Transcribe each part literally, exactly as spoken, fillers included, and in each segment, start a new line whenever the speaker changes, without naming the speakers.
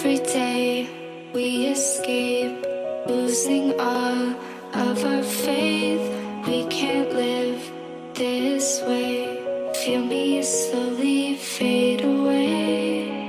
Every day we escape, losing all of our faith. We can't live this way. Feel me slowly fade away.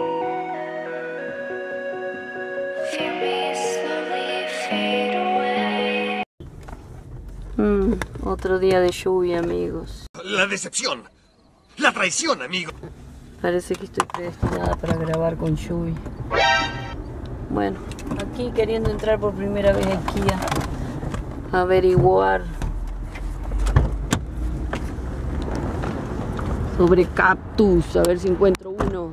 Feel me slowly fade away.
Mm, otro día de lluvia, amigos.
La decepción, la traición, amigo.
Parece que estoy predestinada para grabar con lluvia. Bueno, aquí queriendo entrar por primera vez aquí a averiguar sobre cactus, a ver si encuentro uno.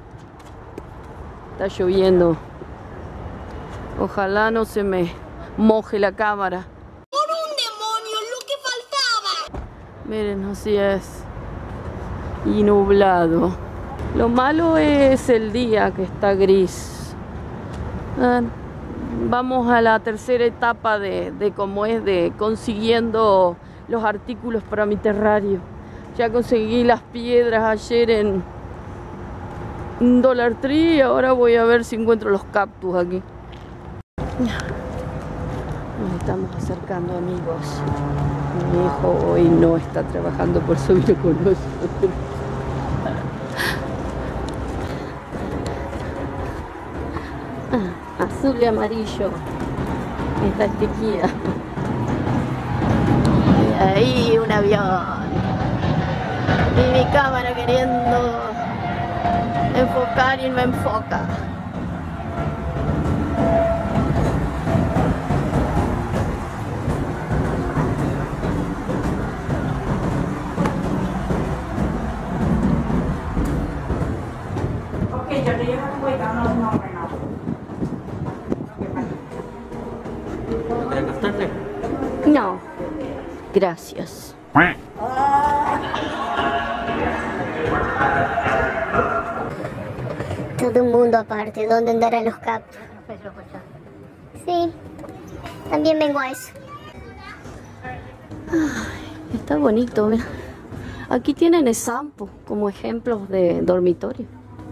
Está lloviendo. Ojalá no se me moje la cámara.
¡Por un demonio, lo que faltaba!
Miren, así es. Y nublado. Lo malo es el día que está gris. Ah, vamos a la tercera etapa de, de cómo es de consiguiendo los artículos para mi terrario. Ya conseguí las piedras ayer en Dollar Tree y ahora voy a ver si encuentro los cactus aquí. Nos estamos acercando, amigos. Mi hijo hoy no está trabajando, por eso vino con nosotros. Ah, azul y amarillo. Esta estiquía. Y ahí un avión. Y mi cámara queriendo enfocar y no enfoca. No, gracias.
Todo un mundo aparte, ¿dónde andarán los cactus? Sí, también vengo a eso.
Ay, está bonito, mira. Aquí tienen Esampo como ejemplos de dormitorio.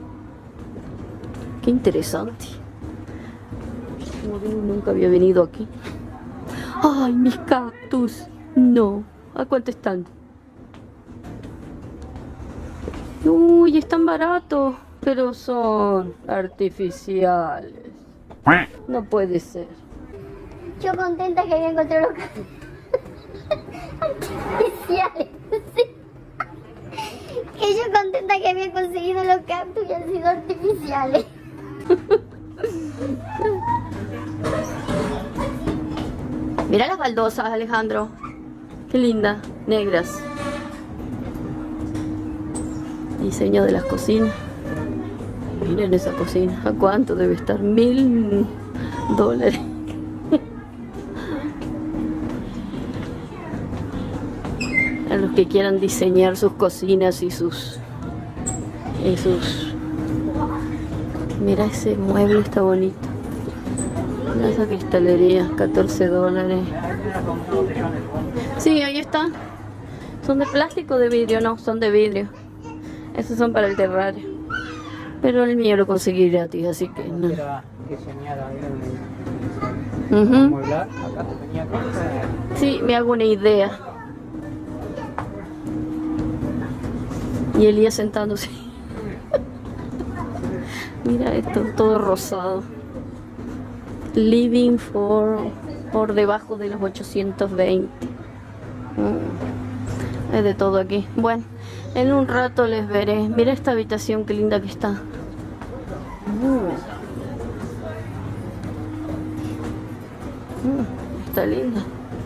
Qué interesante. Como digo, nunca había venido aquí. Ay, mis cactus. No. ¿A cuánto están? Uy, están baratos, pero son artificiales. No puede ser.
Yo contenta que había encontrado los cactus artificiales. Sí. Que yo contenta que había conseguido los cactus y han sido artificiales.
Mira las baldosas, Alejandro. Qué linda, negras. Diseño de las cocinas. Miren esa cocina. ¿A cuánto debe estar? Mil dólares. A los que quieran diseñar sus cocinas y sus... Y sus... Mira ese mueble, está bonito. Mira esa cristalería, catorce dólares. Sí, ahí está. ¿Son de plástico o de vidrio? No, son de vidrio. Esos son para el terrario. Pero el mío lo conseguí gratis, así que no. Uh-huh. Sí, me hago una idea. Y Elías sentándose. Mira esto, todo rosado. Living for por debajo de los ochocientos veinte. Mm. Es de todo aquí. Bueno, en un rato les veré. Mira esta habitación, qué linda que está. Mm. Mm, está linda.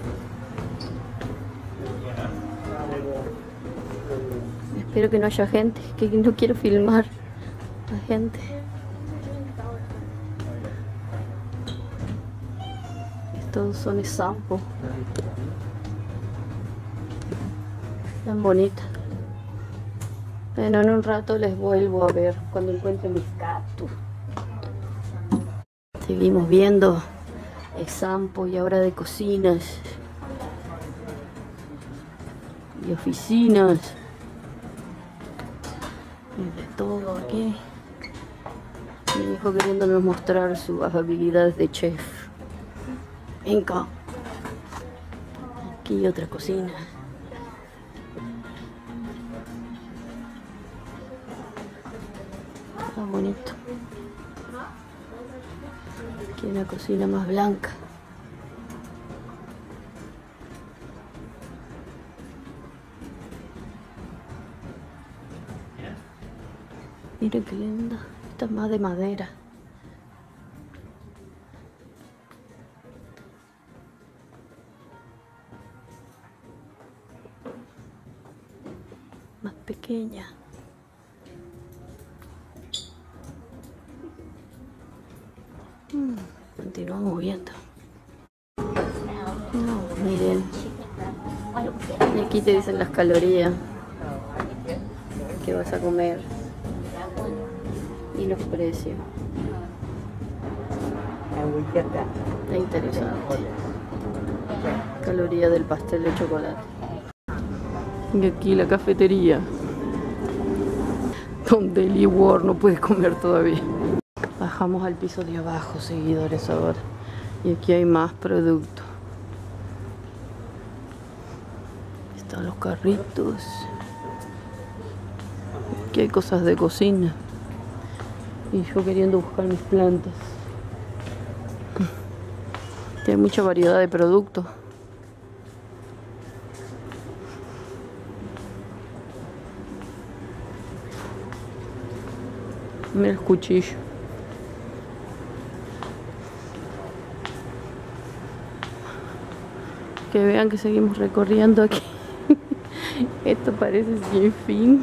Espero que no haya gente, que no quiero filmar a gente. Estos son Esampo. Tan bonitas. Bueno, en un rato les vuelvo a ver cuando encuentre mis cactus. Seguimos viendo Esampo y ahora de cocinas y oficinas. Y de todo aquí. hijo queriéndonos mostrar sus habilidades de chef. Venga. Aquí otra cocina. Está bonito. Aquí una cocina más blanca. Miren qué linda. Esta es más de madera. Más pequeña. Mm, continuamos viendo. No, miren. Y aquí te dicen las calorías que vas a comer. Y los precios. Está interesante. Calorías del pastel de chocolate. Y aquí la cafetería, donde el Eward no puede comer todavía. Bajamos al piso de abajo, seguidores, ahora. Y aquí hay más productos. Están los carritos. Aquí hay cosas de cocina. Y yo queriendo buscar mis plantas. Tiene mucha variedad de productos. Mira el cuchillo. Que vean que seguimos recorriendo aquí. Esto parece sin fin.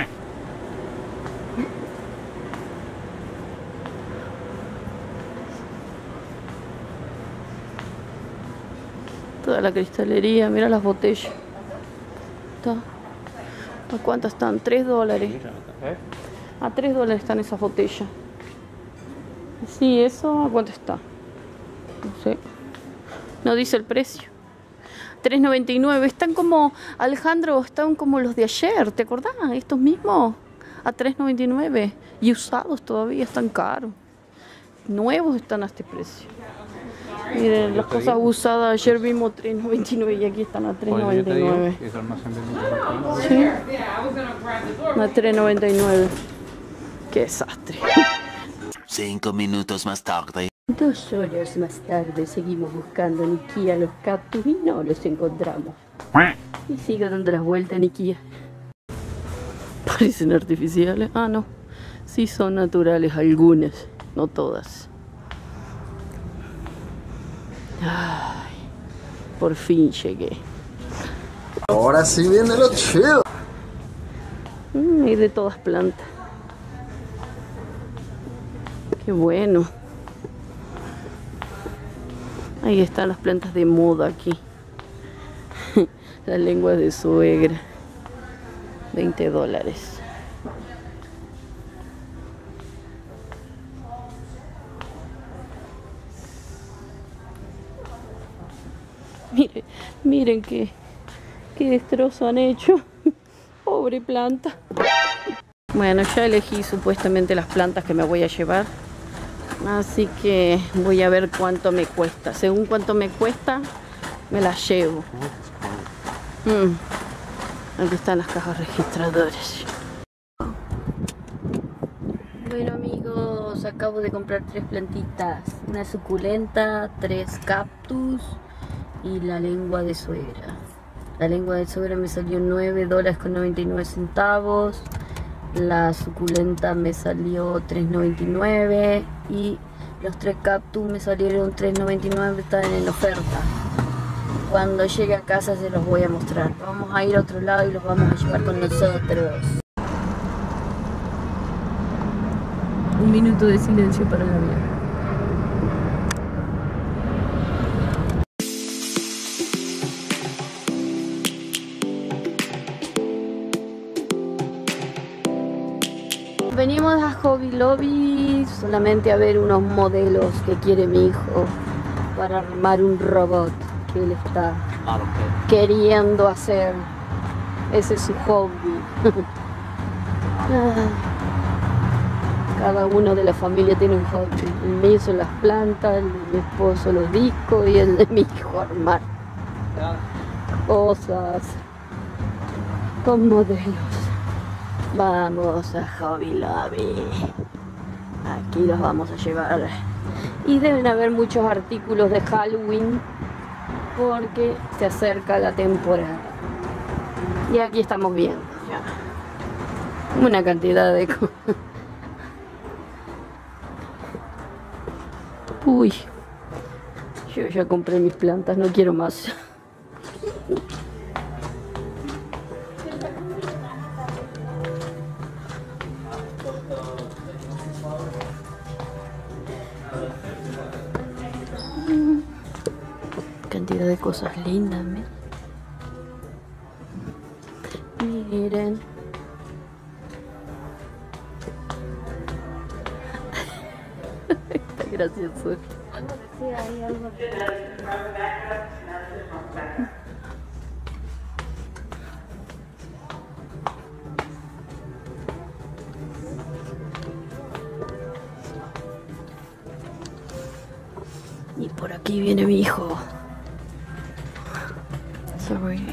Toda la cristalería, mira las botellas. Está. ¿A cuántas están? tres dólares. A tres dólares están esas botellas. Sí, eso, ¿a cuánto está? No sé. No dice el precio. tres noventa y nueve. Están como, Alejandro, están como los de ayer, ¿te acordás? Estos mismos. A tres noventa y nueve. Y usados todavía, están caros. Nuevos están a este precio. Miren, las cosas usadas, ayer vimos tres noventa y nueve y aquí están a tres noventa y nueve. Sí, a tres noventa y nueve. Qué desastre.
Cinco minutos más tarde.
Dos horas más tarde seguimos buscando en Ikea los cactus y no los encontramos. Y sigo dando las vueltas en Ikea. Parecen artificiales. Ah, no. Sí son naturales algunas, no todas. Ay, por fin llegué.
Ahora sí viene lo chido.
Mm, y de todas plantas. Qué bueno. Ahí están las plantas de moda aquí. Las lenguas de suegra. veinte dólares. Miren, miren qué, qué destrozo han hecho. Pobre planta. Bueno, ya elegí supuestamente las plantas que me voy a llevar. Así que voy a ver cuánto me cuesta. Según cuánto me cuesta, me las llevo. Mm. Aquí están las cajas registradoras. Bueno amigos, acabo de comprar tres plantitas. Una suculenta, tres cactus y la lengua de suegra. La lengua de suegra me salió nueve dólares con noventa y nueve centavos. La suculenta me salió tres noventa y nueve y los tres cactus me salieron tres noventa y nueve, están en oferta. Cuando llegue a casa se los voy a mostrar. Vamos a ir a otro lado y los vamos a llevar con nosotros. Un minuto de silencio para la vida. Venimos a Hobby Lobby solamente a ver unos modelos que quiere mi hijo para armar un robot que él está queriendo hacer. Ese es su hobby. Cada uno de la familia tiene un hobby. El mío son las plantas, el de mi esposo los discos y el de mi hijo armar cosas con modelos. Vamos a Hobby Lobby. Aquí los vamos a llevar. Y deben haber muchos artículos de Halloween porque se acerca la temporada. Y aquí estamos viendo ya una cantidad de cosas. Uy, yo ya compré mis plantas, no quiero más. Cantidad de cosas lindas, ¿me? Miren. Está gracioso.
Sí, hay algo.
Y por aquí viene mi hijo. Sorry.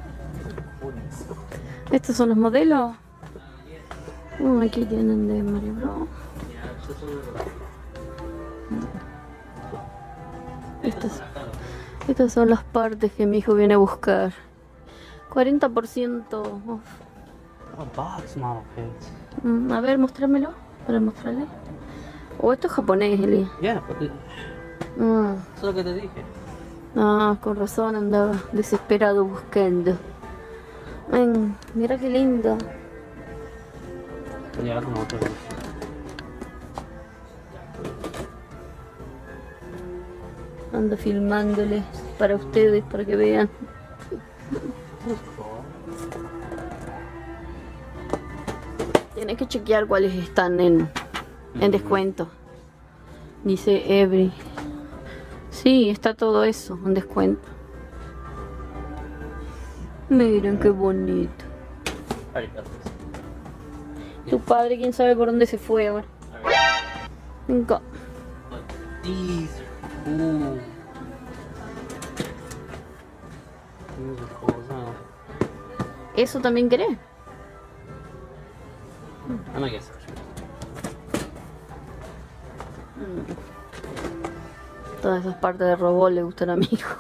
¿Estos son los modelos? Oh, aquí tienen de Mario Bros. Estas, estas son las partes que mi hijo viene a buscar. cuarenta por ciento off.
Oh, box model kits.
Mm, A ver, mostrámelo para mostrarle. O esto es japonés, Eli.
Yeah, but
Ah,
eso es lo que te dije.
ah, con razón andaba desesperado buscando. Ven, mira qué lindo.
Ya, como otro.
Ando filmándoles para ustedes, para que vean. Tienes que chequear cuáles están en, en descuento. Dice Every. Sí, está todo eso en descuento. Miren qué bonito. Tu padre, quién sabe por dónde se fue ahora. Venga.
These are cool. These are cool as hell.
¿Eso también querés?
I might get some.
Todas esas partes de robot le gustan a mi hijo.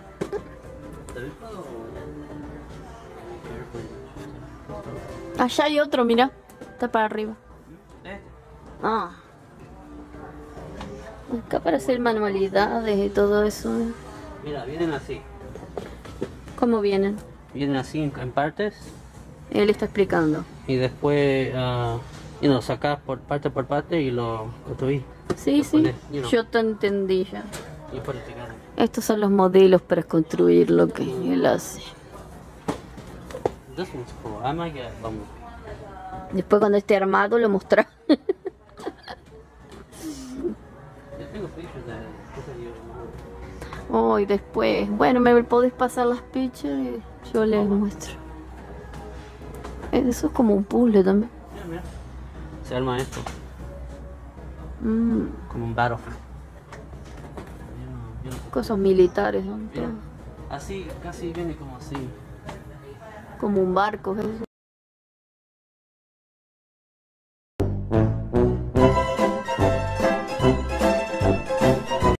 Allá hay otro, mira. Está para arriba. Ah. Acá para hacer manualidades y todo eso.
Mira, vienen así.
¿Cómo vienen?
Vienen así en, en partes
Él está explicando.
y después uh, you know, sacas por parte por parte y lo construís.
Sí,
Lo
sí.
pones, you know,
Yo te entendí ya.
y después le pegas.
Estos son los modelos para construir lo que él hace.
This one's cool. I might get Bumblebee.
Después cuando esté armado lo mostrará.
Yo tengo pictures de cosas yo.
Oh, y después, bueno, me podés pasar las pictures y yo les muestro. Eso es como un puzzle también.
Mira, mira. Se arma esto
Mm,
como un battlefield. Yo no- yo no-
cosas militares, ¿no?
Mira, así, casi viene como así.
Como un barco. ¿Ves?